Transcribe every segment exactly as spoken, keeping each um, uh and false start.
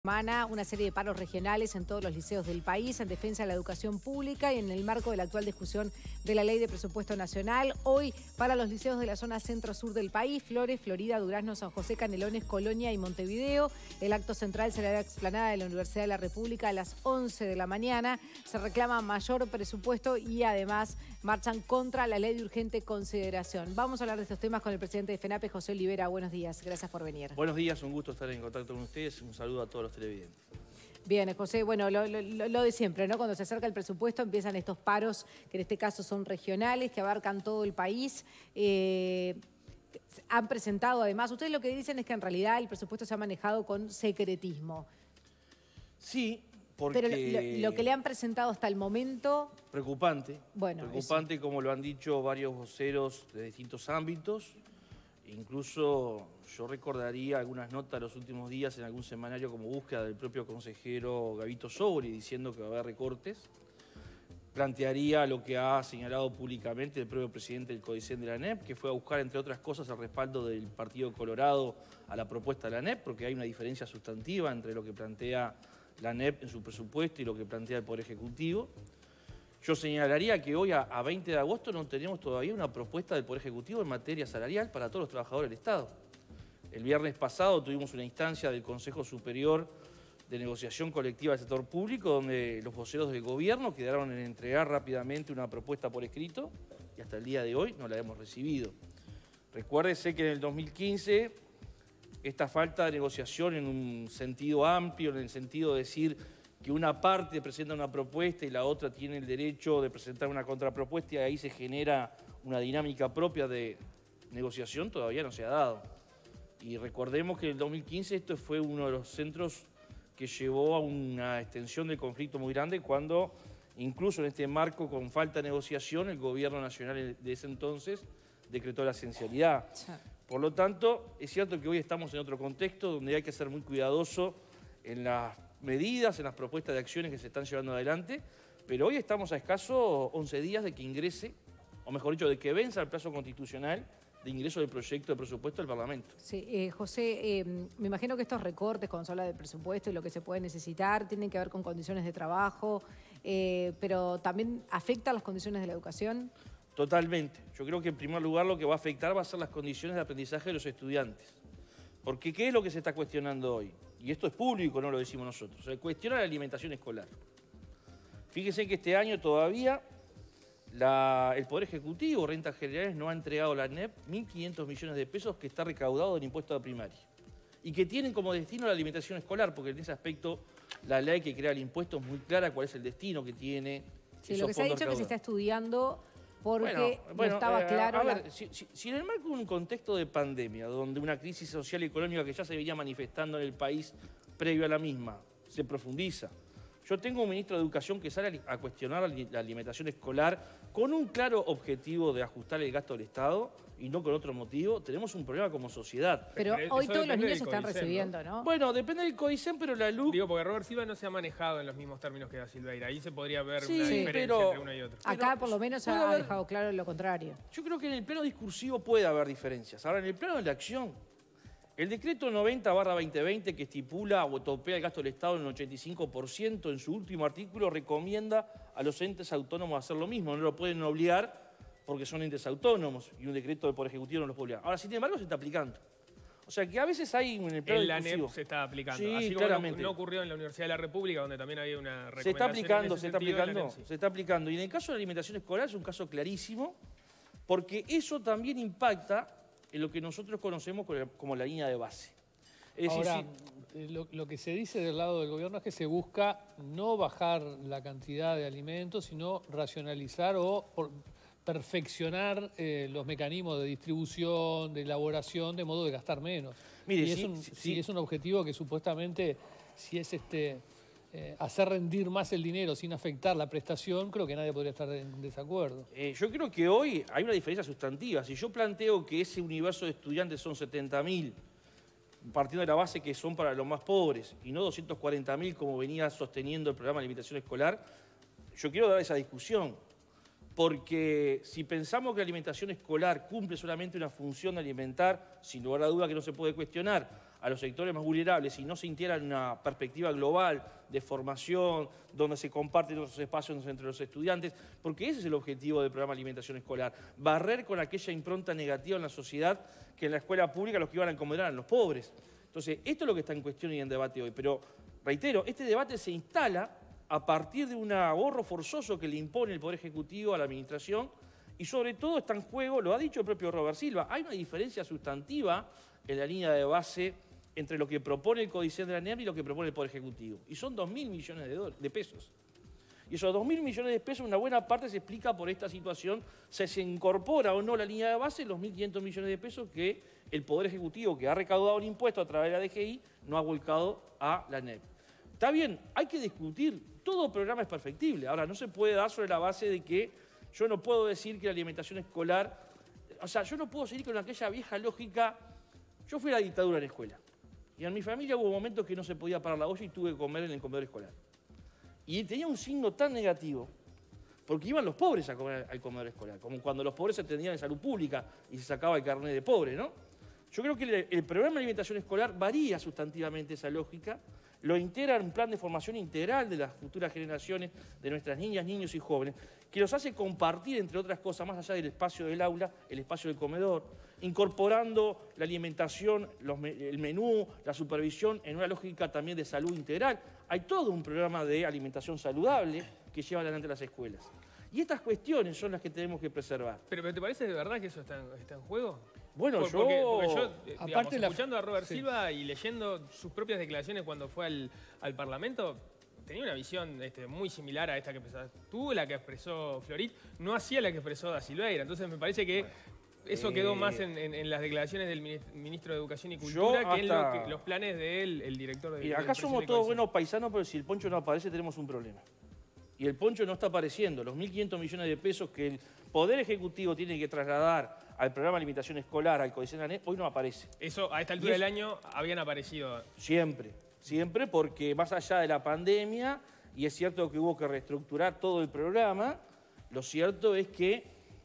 Semana, una serie de paros regionales en todos los liceos del país en defensa de la educación pública y en el marco de la actual discusión de la Ley de Presupuesto Nacional. Hoy, para los liceos de la zona centro-sur del país, Flores, Florida, Durazno, San José, Canelones, Colonia y Montevideo. El acto central será en la explanada de la Universidad de la República a las once de la mañana. Se reclama mayor presupuesto y además marchan contra la Ley de Urgente Consideración. Vamos a hablar de estos temas con el presidente de FENAPE, José Olivera. Buenos días, gracias por venir. Buenos días, un gusto estar en contacto con ustedes. Un saludo a todos los televidentes. Bien, José, bueno, lo, lo, lo de siempre, ¿no? Cuando se acerca el presupuesto empiezan estos paros, que en este caso son regionales, que abarcan todo el país. Eh, han presentado además, ustedes lo que dicen es que en realidad el presupuesto se ha manejado con secretismo. Sí, porque... Pero lo, lo que le han presentado hasta el momento... Preocupante. Bueno, preocupante, eso. Como lo han dicho varios voceros de distintos ámbitos. Incluso yo recordaría algunas notas de los últimos días en algún semanario como Búsqueda del propio consejero Gabito Sobri diciendo que va a haber recortes. Plantearía lo que ha señalado públicamente el propio presidente del CODICEN de la ANEP, que fue a buscar, entre otras cosas, el respaldo del Partido Colorado a la propuesta de la ANEP, porque hay una diferencia sustantiva entre lo que plantea la ANEP en su presupuesto y lo que plantea el Poder Ejecutivo. Yo señalaría que hoy, a, a veinte de agosto, no tenemos todavía una propuesta del Poder Ejecutivo en materia salarial para todos los trabajadores del Estado. El viernes pasado tuvimos una instancia del Consejo Superior de Negociación Colectiva del Sector Público, donde los voceros del gobierno quedaron en entregar rápidamente una propuesta por escrito y hasta el día de hoy no la hemos recibido. Recuérdese que en el dos mil quince esta falta de negociación en un sentido amplio, en el sentido de decir que una parte presenta una propuesta y la otra tiene el derecho de presentar una contrapropuesta y ahí se genera una dinámica propia de negociación, todavía no se ha dado. Y recordemos que en el dos mil quince esto fue uno de los centros que llevó a una extensión del conflicto muy grande cuando, incluso en este marco con falta de negociación, el gobierno nacional de ese entonces decretó la esencialidad. Por lo tanto, es cierto que hoy estamos en otro contexto donde hay que ser muy cuidadoso en las medidas, en las propuestas de acciones que se están llevando adelante, pero hoy estamos a escasos once días de que ingrese, o mejor dicho, de que venza el plazo constitucional de ingreso del proyecto de presupuesto del Parlamento. Sí, eh, José, eh, me imagino que estos recortes, cuando se habla del presupuesto y lo que se puede necesitar, tienen que ver con condiciones de trabajo, eh, pero también afecta las condiciones de la educación. Totalmente. Yo creo que en primer lugar lo que va a afectar va a ser las condiciones de aprendizaje de los estudiantes. Porque ¿qué es lo que se está cuestionando hoy? Y esto es público, no lo decimos nosotros. Se cuestiona la alimentación escolar. Fíjense que este año todavía la, el Poder Ejecutivo, Rentas Generales, no ha entregado a la ANEP mil quinientos millones de pesos que está recaudado del impuesto a la primaria. Y que tienen como destino la alimentación escolar, porque en ese aspecto la ley que crea el impuesto es muy clara cuál es el destino que tiene. Sí, lo que se ha dicho es que se está estudiando porque bueno, bueno, no estaba eh, claro... A ver, la... si, si, si en el marco de un contexto de pandemia, donde una crisis social y económica que ya se venía manifestando en el país previo a la misma, se profundiza. Yo tengo un ministro de Educación que sale a cuestionar la alimentación escolar con un claro objetivo de ajustar el gasto del Estado y no con otro motivo. Tenemos un problema como sociedad. Pero, pero hoy todos los niños se están recibiendo, ¿no? ¿no? Bueno, depende del CODICEN, pero la L U C... Digo, porque Robert Silva no se ha manejado en los mismos términos que Da Silveira. Ahí se podría ver sí, una sí, diferencia pero, entre uno y otro. Acá pero, por lo menos ha haber, dejado claro lo contrario. Yo creo que en el plano discursivo puede haber diferencias. Ahora, en el plano de la acción, el decreto noventa barra veinte veinte que estipula o topea el gasto del Estado en un ochenta y cinco por ciento, en su último artículo recomienda a los entes autónomos hacer lo mismo. No lo pueden obligar porque son entes autónomos y un decreto del Poder Ejecutivo no los puede obligar. Ahora, sin embargo, se está aplicando. O sea, que a veces hay en el plano en la discursivo... ANEP se está aplicando. Sí, así como claramente. No, no ocurrió en la Universidad de la República, donde también había una recomendación. Se está aplicando, en ese se está sentido, aplicando, ANEP, sí. se está aplicando. Y en el caso de la alimentación escolar es un caso clarísimo, porque eso también impacta en lo que nosotros conocemos como la línea de base. Es decir, Ahora, si... lo, lo que se dice del lado del gobierno es que se busca no bajar la cantidad de alimentos, sino racionalizar o por, perfeccionar eh, los mecanismos de distribución, de elaboración, de modo de gastar menos. Mire, y sí, es, un, sí, sí, es un objetivo que supuestamente, si es este, eh, hacer rendir más el dinero sin afectar la prestación, creo que nadie podría estar en desacuerdo. Eh, yo creo que hoy hay una diferencia sustantiva. Si yo planteo que ese universo de estudiantes son setenta mil, partiendo de la base que son para los más pobres y no doscientos cuarenta mil como venía sosteniendo el programa de alimentación escolar, yo quiero dar esa discusión. Porque si pensamos que la alimentación escolar cumple solamente una función de alimentar, sin lugar a duda que no se puede cuestionar, a los sectores más vulnerables y no se integra en una perspectiva global de formación, donde se comparten los espacios entre los estudiantes, porque ese es el objetivo del programa de alimentación escolar, barrer con aquella impronta negativa en la sociedad que en la escuela pública los que iban a comer eran los pobres. Entonces, esto es lo que está en cuestión y en debate hoy, pero reitero, este debate se instala a partir de un ahorro forzoso que le impone el Poder Ejecutivo a la Administración y sobre todo está en juego, lo ha dicho el propio Robert Silva, hay una diferencia sustantiva en la línea de base entre lo que propone el Codicen de la ANEP y lo que propone el Poder Ejecutivo. Y son dos mil millones de, de pesos. Y esos dos mil millones de pesos, una buena parte se explica por esta situación, se, se incorpora o no la línea de base los mil quinientos millones de pesos que el Poder Ejecutivo, que ha recaudado el impuesto a través de la D G I, no ha volcado a la ANEP. Está bien, hay que discutir, todo programa es perfectible. Ahora, no se puede dar sobre la base de que yo no puedo decir que la alimentación escolar, o sea, yo no puedo seguir con aquella vieja lógica. Yo fui a la dictadura en la escuela y en mi familia hubo momentos que no se podía parar la olla y tuve que comer en el comedor escolar. Y tenía un signo tan negativo, porque iban los pobres a comer al comedor escolar, como cuando los pobres se atendían en salud pública y se sacaba el carnet de pobre, ¿no? Yo creo que el, el programa de alimentación escolar varía sustantivamente esa lógica, lo integra en un plan de formación integral de las futuras generaciones, de nuestras niñas, niños y jóvenes, que los hace compartir, entre otras cosas, más allá del espacio del aula, el espacio del comedor, incorporando la alimentación, los, el menú, la supervisión, en una lógica también de salud integral. Hay todo un programa de alimentación saludable que lleva adelante las escuelas. Y estas cuestiones son las que tenemos que preservar. ¿Pero, pero te parece de verdad que eso está en, está en juego? Bueno, Por, yo... Porque, porque yo, digamos, Aparte escuchando la... a Robert sí. Silva y leyendo sus propias declaraciones cuando fue al, al Parlamento, tenía una visión este, muy similar a esta que expresaste tú, la que expresó Florit, no hacía la que expresó Da Silveira. Entonces me parece que eso eh... quedó más en, en, en las declaraciones del ministro de Educación y Cultura hasta... que en lo que, los planes del el director de... Y acá somos todos buenos paisanos, pero si el Poncho no aparece tenemos un problema. Y el Poncho no está apareciendo. Los mil quinientos millones de pesos que el Poder Ejecutivo tiene que trasladar al programa de alimentación escolar, al Codicen de la ANEP, hoy no aparece. Eso a esta altura del año habían aparecido. Siempre, siempre, porque más allá de la pandemia, y es cierto que hubo que reestructurar todo el programa, lo cierto es que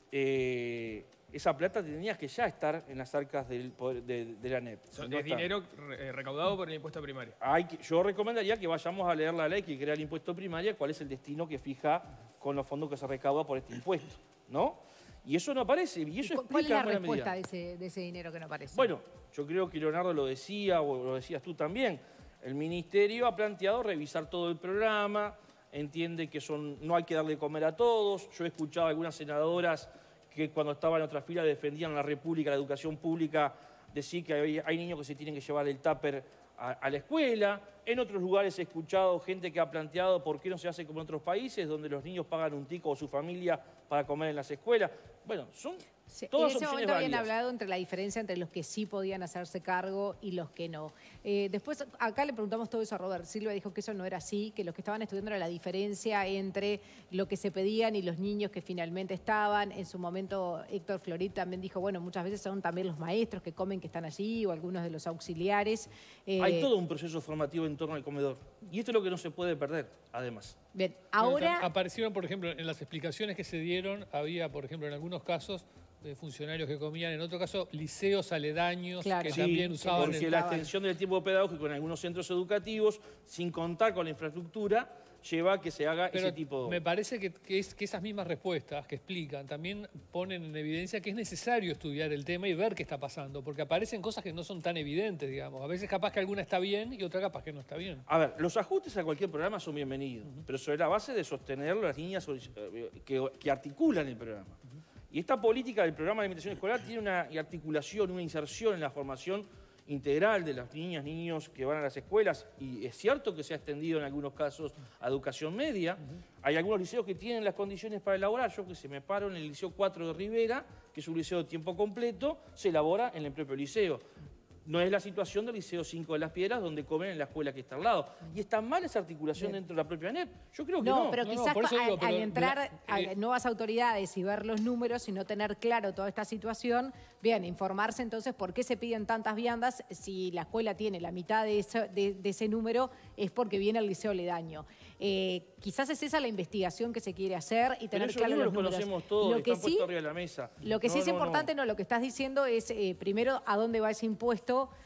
eh, esa plata tenía que ya estar en las arcas del poder, de, de la ANEP. So, no es dinero re, recaudado por el impuesto primario. Hay que, yo recomendaría que vayamos a leer la ley que crea el impuesto primario, cuál es el destino que fija con los fondos que se recauda por este impuesto, ¿no? Y eso no aparece, y eso explica... ¿Cuál es la buena respuesta medida. de ese, de ese dinero que no aparece? Bueno, yo creo que Leonardo lo decía, o lo decías tú también. El Ministerio ha planteado revisar todo el programa, entiende que son, no hay que darle de comer a todos. Yo he escuchado a algunas senadoras que cuando estaban en otra fila defendían la República, la educación pública, decir que hay, hay niños que se tienen que llevar el tupper a, a la escuela. En otros lugares he escuchado gente que ha planteado por qué no se hace como en otros países, donde los niños pagan un tico o su familia para comer en las escuelas. Bueno, son Sí, todas en ese opciones momento habían válidas. hablado entre la diferencia entre los que sí podían hacerse cargo y los que no. Eh, después, acá le preguntamos todo eso a Robert Silva, dijo que eso no era así, que los que estaban estudiando era la diferencia entre lo que se pedían y los niños que finalmente estaban. En su momento, Héctor Florit también dijo, bueno, muchas veces son también los maestros que comen que están allí o algunos de los auxiliares. Eh, Hay todo un proceso formativo en torno al comedor. Y esto es lo que no se puede perder, además. Bien, ahora... Aparecieron, por ejemplo, en las explicaciones que se dieron, había, por ejemplo, en algunos casos, de funcionarios que comían, en otro caso, liceos aledaños Claro. que Sí, también usaban... porque el- la extensión del tiempo pedagógico en algunos centros educativos, sin contar con la infraestructura, lleva a que se haga Pero ese tipo... me parece que, que, es, que esas mismas respuestas que explican también ponen en evidencia que es necesario estudiar el tema y ver qué está pasando, porque aparecen cosas que no son tan evidentes, digamos. A veces capaz que alguna está bien y otra capaz que no está bien. A ver, los ajustes a cualquier programa son bienvenidos, uh-huh. pero sobre la base de sostener las líneas que, que articulan el programa. Uh-huh. Y esta política del programa de alimentación escolar tiene una articulación, una inserción en la formación integral de las niñas, niños que van a las escuelas, y es cierto que se ha extendido en algunos casos a educación media. Uh-huh. Hay algunos liceos que tienen las condiciones para elaborar. Yo que se me paro en el Liceo cuatro de Rivera, que es un liceo de tiempo completo, se elabora en el propio liceo. No es la situación del Liceo cinco de las Piedras, donde comen en la escuela que está al lado. Y está mal esa articulación Bien. dentro de la propia ANEP. Yo creo que no. No, pero no, quizás no, digo, al, pero al entrar la, a eh, nuevas autoridades y ver los números y no tener claro toda esta situación, bien, informarse entonces por qué se piden tantas viandas si la escuela tiene la mitad de ese, de, de ese número, es porque viene el liceo aledaño. Eh, quizás es esa la investigación que se quiere hacer y tener claro los números. Los conocemos todos, lo están que puestos sí, arriba de la mesa. Lo que no, sí es no, importante, no. no, lo que estás diciendo es, eh, primero, a dónde va ese impuesto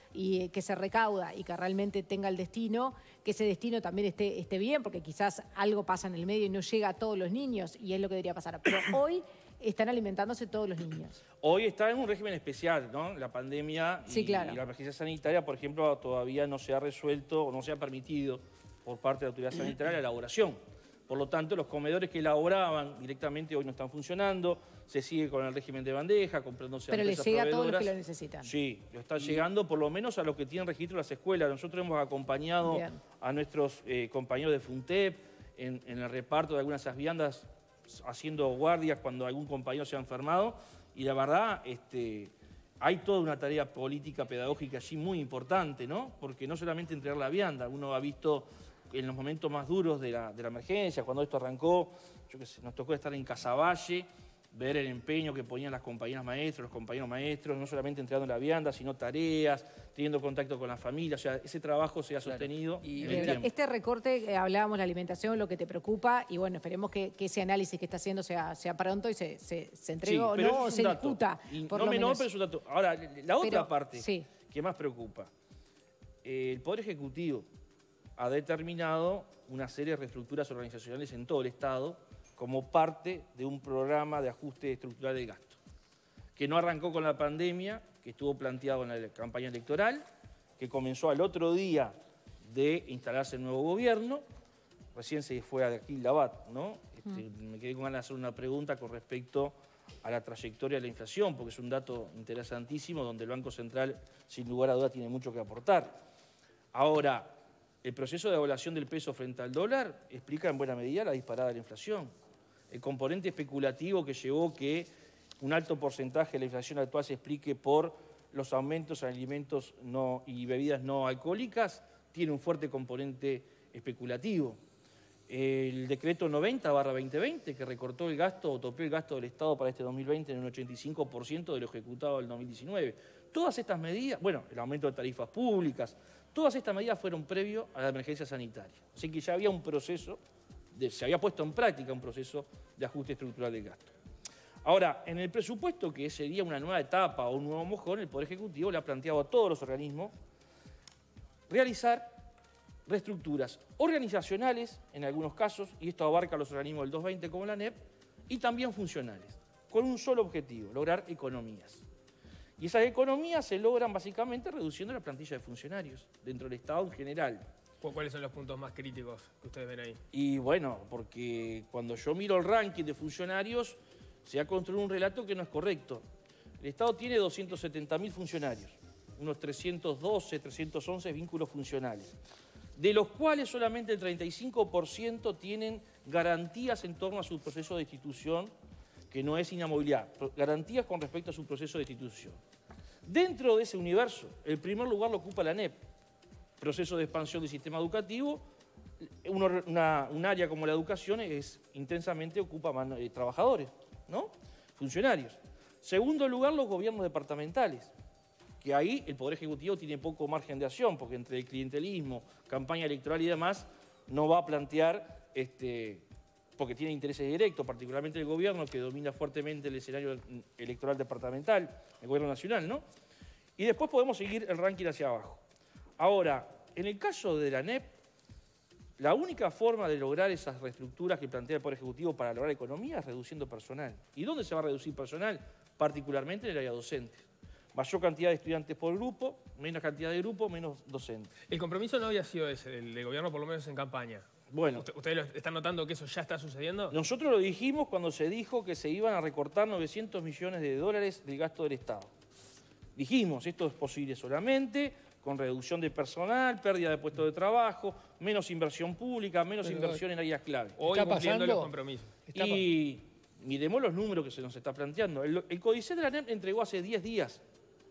y que se recauda y que realmente tenga el destino, que ese destino también esté, esté bien, porque quizás algo pasa en el medio y no llega a todos los niños y es lo que debería pasar. Pero hoy están alimentándose todos los niños. Hoy está en un régimen especial, ¿no? La pandemia y, sí, claro. y la emergencia sanitaria, por ejemplo, todavía no se ha resuelto o no se ha permitido por parte de la autoridad sanitaria la elaboración. Por lo tanto, los comedores que elaboraban directamente hoy no están funcionando, se sigue con el régimen de bandeja, comprándose a Pero le empresas llega a todos los proveedoras. que lo necesitan. Sí, lo está llegando por lo menos a los que tienen registro en las escuelas. Nosotros hemos acompañado Bien. a nuestros eh, compañeros de FUNTEP en, en el reparto de algunas de esas viandas, haciendo guardias cuando algún compañero se ha enfermado, y la verdad, este, hay toda una tarea política, pedagógica allí muy importante, ¿no? Porque no solamente entregar la vianda, uno ha visto en los momentos más duros de la, de la emergencia, cuando esto arrancó, yo qué sé, nos tocó estar en Casaballe, ver el empeño que ponían las compañeras maestras, los compañeros maestros, no solamente entregando la vianda, sino tareas, teniendo contacto con la familia, o sea, ese trabajo se ha sostenido. Y en el Bien, tiempo. este recorte, eh, hablábamos de la alimentación, lo que te preocupa, y bueno, esperemos que, que ese análisis que está haciendo sea, sea pronto y se, se, se entregue Sí, o pero no, eso o es un se dato. discuta. Y por no lo menor, menos. pero es un dato. Ahora, la otra Pero, parte sí. que más preocupa, eh, el Poder Ejecutivo ha determinado una serie de reestructuras organizacionales en todo el Estado como parte de un programa de ajuste estructural de gasto, que no arrancó con la pandemia, que estuvo planteado en la campaña electoral, que comenzó al otro día de instalarse el nuevo gobierno. Recién se fue a aquí Labat, ¿no? Este, mm. Me quedé con ganas de hacer una pregunta con respecto a la trayectoria de la inflación, porque es un dato interesantísimo donde el Banco Central, sin lugar a dudas, tiene mucho que aportar. Ahora, el proceso de devaluación del peso frente al dólar explica en buena medida la disparada de la inflación. El componente especulativo que llevó que un alto porcentaje de la inflación actual se explique por los aumentos en alimentos no, y bebidas no alcohólicas tiene un fuerte componente especulativo. El decreto noventa barra veinte veinte, que recortó el gasto o topió el gasto del Estado para este dos mil veinte en un ochenta y cinco por ciento de lo ejecutado del dos mil diecinueve. Todas estas medidas, bueno, el aumento de tarifas públicas, todas estas medidas fueron previo a la emergencia sanitaria. Así que ya había un proceso, de, se había puesto en práctica un proceso de ajuste estructural del gasto. Ahora, en el presupuesto, que sería una nueva etapa o un nuevo mojón, el Poder Ejecutivo le ha planteado a todos los organismos realizar reestructuras organizacionales, en algunos casos, y esto abarca a los organismos del doscientos veinte como la N E P, y también funcionales, con un solo objetivo, lograr economías. Y esas economías se logran básicamente reduciendo la plantilla de funcionarios dentro del Estado en general. ¿Cuáles son los puntos más críticos que ustedes ven ahí? Y bueno, porque cuando yo miro el ranking de funcionarios, se ha construido un relato que no es correcto. El Estado tiene doscientos setenta mil funcionarios, unos trescientos doce, trescientos once vínculos funcionales, de los cuales solamente el treinta y cinco por ciento tienen garantías en torno a su proceso de destitución, que no es inamovilidad, garantías con respecto a su proceso de destitución. Dentro de ese universo, el primer lugar lo ocupa la N E P, proceso de expansión del sistema educativo. Una, una, un área como la educación es intensamente ocupa mano, eh, trabajadores, ¿no? Funcionarios. Segundo lugar, los gobiernos departamentales, que ahí el Poder Ejecutivo tiene poco margen de acción, porque entre el clientelismo, campaña electoral y demás, no va a plantear, este, porque tiene intereses directos, particularmente el gobierno, que domina fuertemente el escenario electoral departamental, el gobierno nacional, ¿no? Y después podemos seguir el ranking hacia abajo. Ahora, en el caso de la N E P, la única forma de lograr esas reestructuras que plantea el Poder Ejecutivo para lograr economía es reduciendo personal. ¿Y dónde se va a reducir personal? Particularmente en el área docente. Mayor cantidad de estudiantes por grupo, menos cantidad de grupo, menos docentes. El compromiso no había sido ese, el del gobierno por lo menos en campaña. Bueno, ¿Ustedes lo están notando que eso ya está sucediendo? nosotros lo dijimos cuando se dijo que se iban a recortar novecientos millones de dólares del gasto del Estado. Dijimos, esto es posible solamente con reducción de personal, pérdida de puestos de trabajo, menos inversión pública, menos Pero, inversión en áreas clave. Hoy ¿está cumpliendo pasando? los compromisos. Está Y miremos los números que se nos está planteando. El, el Códice de la N E P entregó hace diez días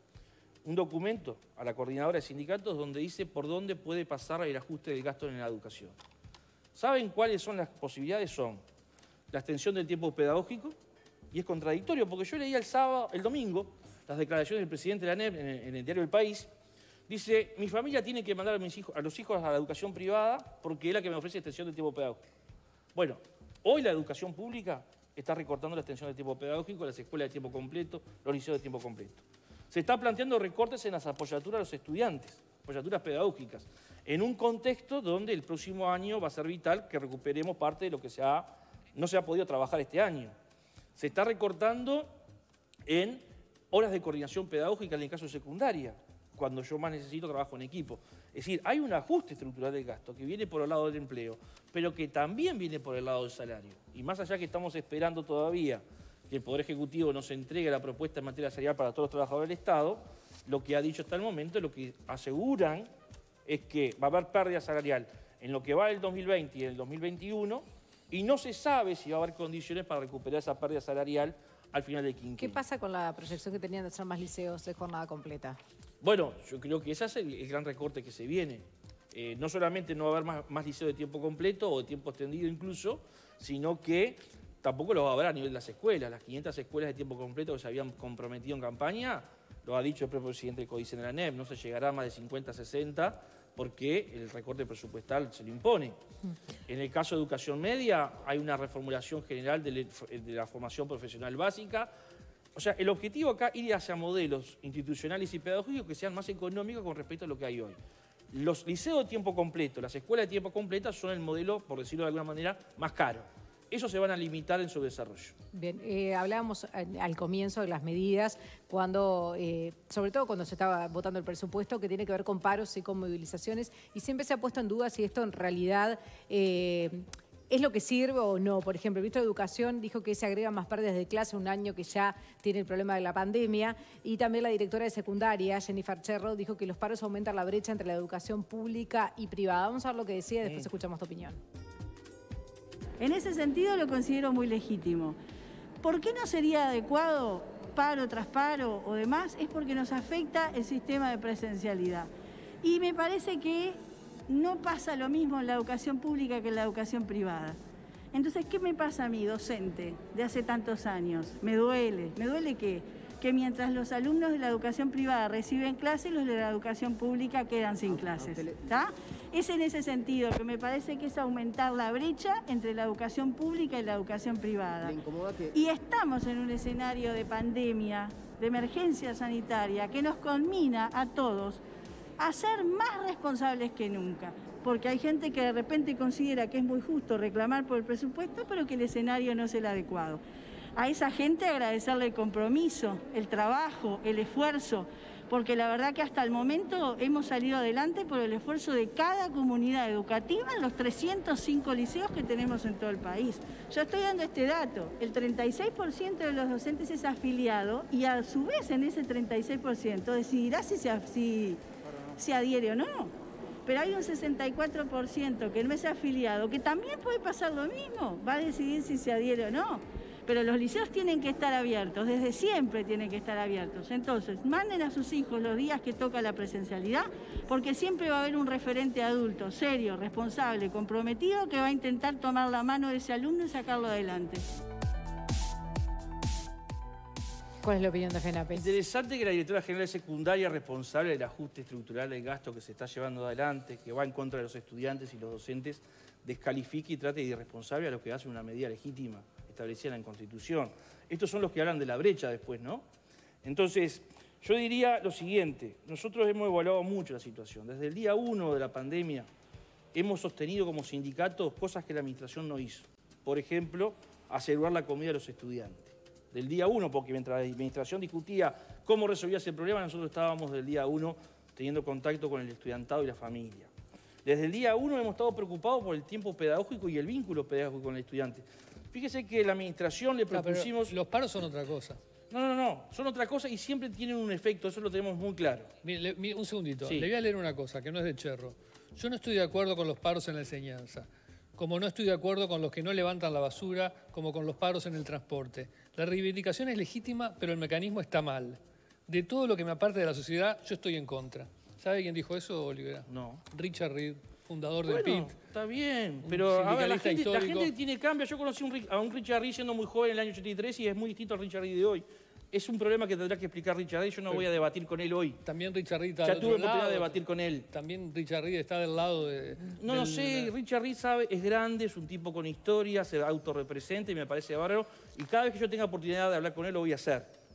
un documento a la coordinadora de sindicatos donde dice por dónde puede pasar el ajuste del gasto en la educación. ¿Saben cuáles son las posibilidades? Son la extensión del tiempo pedagógico, y es contradictorio, porque yo leía el sábado, el domingo, las declaraciones del presidente de la N E P en el, en el diario El País. Dice, mi familia tiene que mandar a, mis hijos, a los hijos a la educación privada porque es la que me ofrece extensión del tiempo pedagógico. Bueno, hoy la educación pública está recortando la extensión del tiempo pedagógico, las escuelas de tiempo completo, los liceos de tiempo completo. Se está planteando recortes en las apoyaturas a los estudiantes, apoyaturas pedagógicas, en un contexto donde el próximo año va a ser vital que recuperemos parte de lo que se ha, no se ha podido trabajar este año. Se está recortando en horas de coordinación pedagógica en el caso de secundaria, cuando yo más necesito trabajo en equipo. Es decir, hay un ajuste estructural del gasto que viene por el lado del empleo, pero que también viene por el lado del salario. Y más allá que estamos esperando todavía que el Poder Ejecutivo nos entregue la propuesta en materia salarial para todos los trabajadores del Estado, lo que ha dicho hasta el momento, lo que aseguran es que va a haber pérdida salarial en lo que va del dos mil veinte y el dos mil veintiuno, y no se sabe si va a haber condiciones para recuperar esa pérdida salarial al final del quinquenio. ¿Qué pasa con la proyección que tenían de hacer más liceos de jornada completa? Bueno, yo creo que ese es el, el gran recorte que se viene. Eh, no solamente no va a haber más, más liceos de tiempo completo o de tiempo extendido incluso, sino que tampoco lo va a haber a nivel de las escuelas. Las quinientas escuelas de tiempo completo que se habían comprometido en campaña, lo ha dicho el propio presidente del CODICEN de la N E P, no se llegará a más de cincuenta, sesenta, porque el recorte presupuestal se lo impone. En el caso de educación media, hay una reformulación general de la formación profesional básica. O sea, el objetivo acá es ir hacia modelos institucionales y pedagógicos que sean más económicos con respecto a lo que hay hoy. Los liceos de tiempo completo, las escuelas de tiempo completo son el modelo, por decirlo de alguna manera, más caro. Esos se van a limitar en su desarrollo. Bien, eh, hablábamos al comienzo de las medidas, cuando, eh, sobre todo cuando se estaba votando el presupuesto, que tiene que ver con paros y con movilizaciones, y siempre se ha puesto en duda si esto en realidad eh, es lo que sirve o no. Por ejemplo, el ministro de Educación dijo que se agregan más pérdidas de clase un año que ya tiene el problema de la pandemia, y también la directora de secundaria, Jennifer Cherro, dijo que los paros aumentan la brecha entre la educación pública y privada. Vamos a ver lo que decía y después sí. escuchamos tu opinión. En ese sentido lo considero muy legítimo. ¿Por qué no sería adecuado paro tras paro o demás? Es porque nos afecta el sistema de presencialidad. Y me parece que no pasa lo mismo en la educación pública que en la educación privada. Entonces, ¿qué me pasa a mí, docente, de hace tantos años? Me duele. ¿Me duele qué? Que mientras los alumnos de la educación privada reciben clases, los de la educación pública quedan sin clases. ¿Está? Es en ese sentido que me parece que es aumentar la brecha entre la educación pública y la educación privada. Y estamos en un escenario de pandemia, de emergencia sanitaria, que nos conmina a todos a ser más responsables que nunca. Porque hay gente que de repente considera que es muy justo reclamar por el presupuesto, pero que el escenario no es el adecuado. A esa gente agradecerle el compromiso, el trabajo, el esfuerzo, porque la verdad que hasta el momento hemos salido adelante por el esfuerzo de cada comunidad educativa en los trescientos cinco liceos que tenemos en todo el país. Yo estoy dando este dato, el treinta y seis por ciento de los docentes es afiliado y a su vez en ese treinta y seis por ciento decidirá si se, si, si adhiere o no. Pero hay un sesenta y cuatro por ciento que no es afiliado, que también puede pasar lo mismo, va a decidir si se adhiere o no. Pero los liceos tienen que estar abiertos, desde siempre tienen que estar abiertos. Entonces, manden a sus hijos los días que toca la presencialidad, porque siempre va a haber un referente adulto, serio, responsable, comprometido, que va a intentar tomar la mano de ese alumno y sacarlo adelante. ¿Cuál es la opinión de FENAPES? Interesante que la directora general de secundaria, responsable del ajuste estructural del gasto que se está llevando adelante, que va en contra de los estudiantes y los docentes, descalifique y trate de irresponsable a los que hacen una medida legítima establecida en la Constitución. Estos son los que hablan de la brecha después, ¿no? Entonces, yo diría lo siguiente. Nosotros hemos evaluado mucho la situación. Desde el día uno de la pandemia hemos sostenido como sindicatos cosas que la administración no hizo. Por ejemplo, asegurar la comida a los estudiantes. Del día uno, porque mientras la administración discutía cómo resolvía ese problema, nosotros estábamos del día uno teniendo contacto con el estudiantado y la familia. Desde el día uno hemos estado preocupados por el tiempo pedagógico y el vínculo pedagógico con el estudiante. Fíjese que la administración le propusimos... No, los paros son otra cosa. No, no, no, son otra cosa y siempre tienen un efecto, eso lo tenemos muy claro. Mire, le, mire, un segundito, sí. Le voy a leer una cosa que no es de Cherro. Yo no estoy de acuerdo con los paros en la enseñanza, como no estoy de acuerdo con los que no levantan la basura, como con los paros en el transporte. La reivindicación es legítima, pero el mecanismo está mal. De todo lo que me aparte de la sociedad, yo estoy en contra. ¿Sabe quién dijo eso, Olivera? No. Richard Reed, fundador bueno, del P I T. Está bien, pero a ver, la, gente, la gente tiene cambio. Yo conocí un, a un Richard Reed siendo muy joven en el año ochenta y tres y es muy distinto al Richard Reed de hoy. Es un problema que tendrá que explicar Richard Reed, yo no pero voy a debatir con él hoy. También Richard Reed está Ya del tuve otro oportunidad lado. de debatir con él. También Richard Reed está del lado de... No, del, no sé, Richard Reed sabe, es grande, es un tipo con historia, se autorrepresenta y me parece bárbaro. Y cada vez que yo tenga oportunidad de hablar con él lo voy a hacer.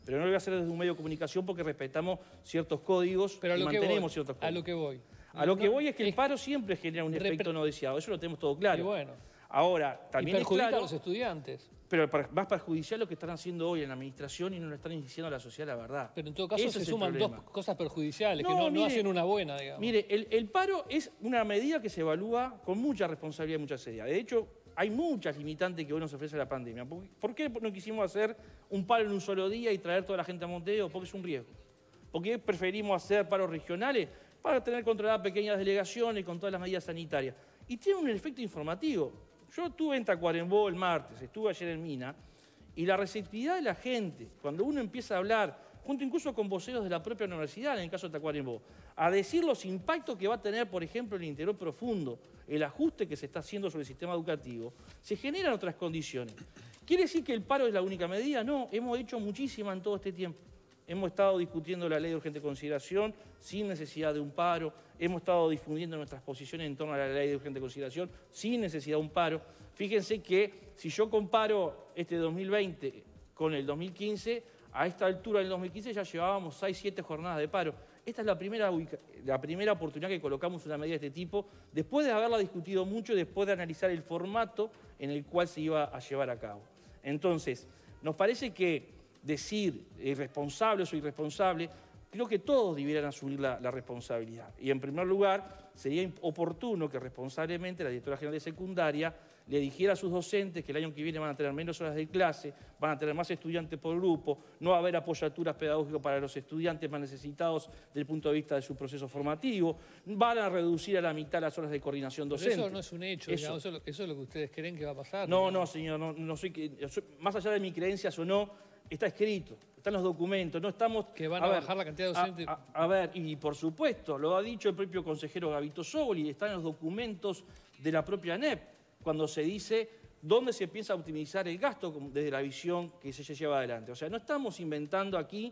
Pero no lo voy a hacer desde un medio de comunicación porque respetamos ciertos códigos Pero a y lo que mantenemos voy, ciertos códigos. A lo que voy. A lo que No, voy es que el es- paro siempre genera un efecto no deseado, eso lo tenemos todo claro. Y bueno, Ahora, y también es perjudica claro, a los estudiantes. pero per- más perjudicial lo que están haciendo hoy en la administración y no le están diciendo a la sociedad la verdad. Pero en todo caso Ese se es el suman dos problema. cosas perjudiciales, que No, no, no mire, hacen una buena, digamos. Mire, el, el paro es una medida que se evalúa con mucha responsabilidad y mucha seriedad. De hecho, hay muchas limitantes que hoy nos ofrece la pandemia. ¿Por, por qué no quisimos hacer un paro en un solo día y traer toda la gente a Montevideo? Porque es un riesgo. ¿Por qué preferimos hacer paros regionales? Para tener controladas pequeñas delegaciones con todas las medidas sanitarias. Y tiene un efecto informativo. Yo estuve en Tacuarembó el martes, estuve ayer en Mina, y la receptividad de la gente, cuando uno empieza a hablar, junto incluso con voceros de la propia universidad, en el caso de Tacuarembó, a decir los impactos que va a tener, por ejemplo, el interior profundo, el ajuste que se está haciendo sobre el sistema educativo, se generan otras condiciones. ¿Quiere decir que el paro es la única medida? No, hemos hecho muchísima en todo este tiempo. Hemos estado discutiendo la ley de urgente consideración sin necesidad de un paro. Hemos estado difundiendo nuestras posiciones en torno a la ley de urgente consideración sin necesidad de un paro. Fíjense que si yo comparo este dos mil veinte con el dos mil quince, a esta altura del dos mil quince ya llevábamos seis, siete jornadas de paro. Esta es la primera, la primera oportunidad que colocamos una medida de este tipo, después de haberla discutido mucho y después de analizar el formato en el cual se iba a llevar a cabo. Entonces, nos parece que decir irresponsables o irresponsables, creo que todos debieran asumir la, la responsabilidad. Y en primer lugar, sería oportuno que responsablemente la directora general de secundaria le dijera a sus docentes que el año que viene van a tener menos horas de clase, van a tener más estudiantes por grupo, no va a haber apoyaturas pedagógicas para los estudiantes más necesitados desde el punto de vista de su proceso formativo, van a reducir a la mitad las horas de coordinación Pero docente. eso no es un hecho, Eso. digamos, eso, es lo- eso es lo que ustedes creen que va a pasar. No, digamos. no, señor, no, no soy, que- yo soy- más allá de mis creencias o no, está escrito, están los documentos, no estamos... Que van a ver, bajar la cantidad de a- docentes. A, a ver, y por supuesto, lo ha dicho el propio consejero Gavito Sogli, están en los documentos de la propia A N E P, cuando se dice dónde se piensa optimizar el gasto como- desde la visión que se lleva adelante. O sea, no estamos inventando aquí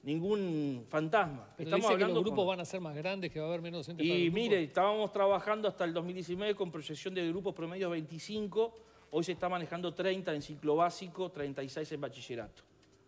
ningún fantasma. Pero estamos dice que hablando los grupos con- van a ser más grandes, que va a haber menos docentes para Y los grupos. mire, estábamos trabajando hasta el dos mil diecinueve con proyección de grupos promedio veinticinco, hoy se está manejando treinta en ciclo básico, treinta y seis en bachillerato.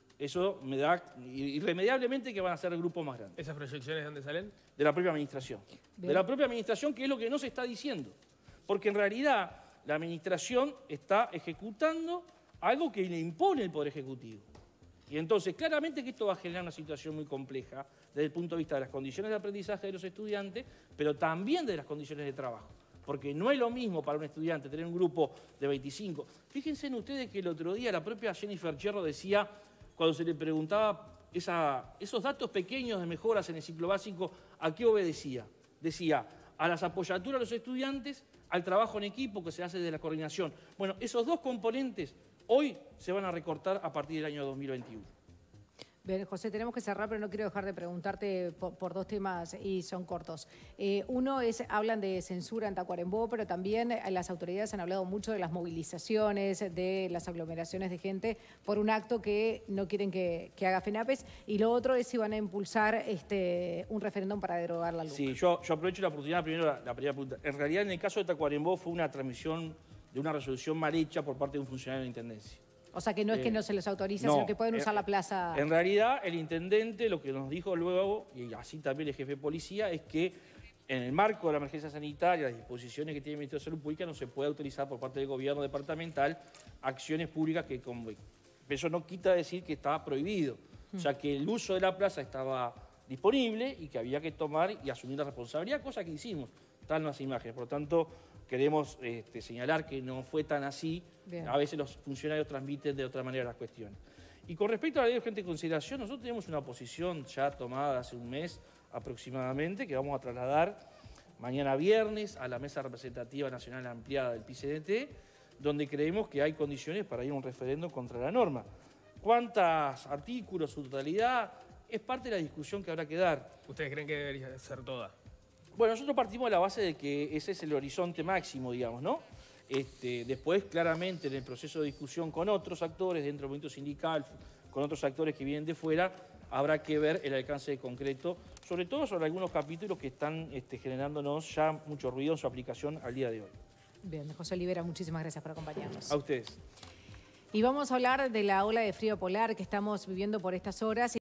Eso me da irremediablemente que van a ser grupos más grandes. ¿Esas proyecciones de dónde salen? De la propia administración. Bien. De la propia administración, que es lo que no se está diciendo. Porque en realidad la administración está ejecutando algo que le impone el Poder Ejecutivo. Y entonces, claramente que esto va a generar una situación muy compleja desde el punto de vista de las condiciones de aprendizaje de los estudiantes, pero también de las condiciones de trabajo. Porque no es lo mismo para un estudiante tener un grupo de veinticinco. Fíjense en ustedes que el otro día la propia Jennifer Cherro decía, cuando se le preguntaba esa, esos datos pequeños de mejoras en el ciclo básico, ¿a qué obedecía? Decía, a las apoyaturas de los estudiantes, al trabajo en equipo que se hace de la coordinación. Bueno, esos dos componentes hoy se van a recortar a partir del año dos mil veintiuno. Bien, José, tenemos que cerrar, pero no quiero dejar de preguntarte por, por dos temas y son cortos. Eh, uno es, hablan de censura en Tacuarembó, pero también eh, las autoridades han hablado mucho de las movilizaciones, de las aglomeraciones de gente por un acto que no quieren que, que haga FENAPES. Y lo otro es si van a impulsar este, un referéndum para derogar la LUC. Sí, yo, yo aprovecho la oportunidad, primero la, la primera pregunta. En realidad, en el caso de Tacuarembó fue una transmisión de una resolución mal hecha por parte de un funcionario de la Intendencia. O sea, que no es que Eh, no se les autoriza, no, sino que pueden eh, usar la plaza. En realidad, el intendente lo que nos dijo luego, y así también el jefe de policía, es que en el marco de la emergencia sanitaria, las disposiciones que tiene el Ministerio de Salud Pública, no se puede utilizar por parte del gobierno departamental acciones públicas que... Con... Eso no quita decir que estaba prohibido. O sea, que el uso de la plaza estaba disponible y que había que tomar y asumir la responsabilidad, cosa que hicimos. Están las imágenes. Por lo tanto, queremos este, señalar que no fue tan así. Bien. A veces los funcionarios transmiten de otra manera las cuestiones. Y con respecto a la ley de urgente consideración, nosotros tenemos una posición ya tomada hace un mes aproximadamente, que vamos a trasladar mañana viernes a la Mesa Representativa Nacional Ampliada del P I C N T, donde creemos que hay condiciones para ir a un referéndum contra la norma. ¿Cuántos artículos, su totalidad? Es parte de la discusión que habrá que dar. ¿Ustedes creen que debería ser toda? Bueno, nosotros partimos de la base de que ese es el horizonte máximo, digamos, ¿no? Este, después, claramente, en el proceso de discusión con otros actores dentro del movimiento sindical, con otros actores que vienen de fuera, habrá que ver el alcance concreto, sobre todo sobre algunos capítulos que están este, generándonos ya mucho ruido en su aplicación al día de hoy. Bien, José Olivera, muchísimas gracias por acompañarnos. A ustedes. Y vamos a hablar de la ola de frío polar que estamos viviendo por estas horas.